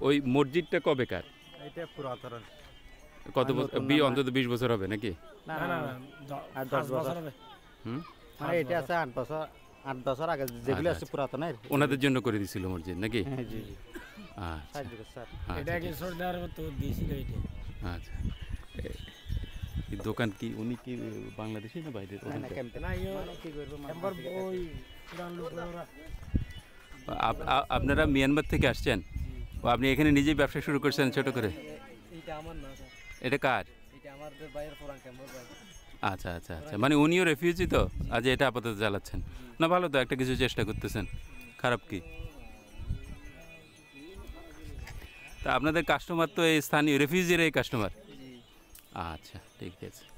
ওই মসজিদটা কবেকার? এটা পুরাতন। কত বছর? অন্তত 20 বছর হবে নাকি? না না না, 10 বছর হবে। মানে এটা আছে 8 বছর, 8 বছর আগে যেগুলো আছে পুরাতনের ওনাদের জন্য করে দিছিল মসজিদ নাকি? হ্যাঁ জি জি। আচ্ছা স্যার এটা কি সরদার তো দিয়েছিল এটা। আচ্ছা, এই দোকান কি উনি কি বাংলাদেশি না বাইরের? না ক্যাম্পে না কি করব একবার ওই পুরান লোকরা। আপনারা মিয়ানমার থেকে আসছেন? ও আপনি এখানে নিজেই ব্যবসা শুরু করছেন ছোট করে? এটা আমার না স্যার, এটা কার? এটা আমাদের বাইরের পুরান ক্যাম্পের ভাই। আচ্ছা আচ্ছা আচ্ছা, মানে উনিও রেফিউজি তো, আজ এটা আপাতত চালাচ্ছেন না? ভালো তো, একটা কিছু চেষ্টা করতেছেন, খারাপ কি? তা আপনাদের কাস্টমার তো এই স্থানীয় রেফিউজির এই কাস্টমার? আচ্ছা ঠিক আছে।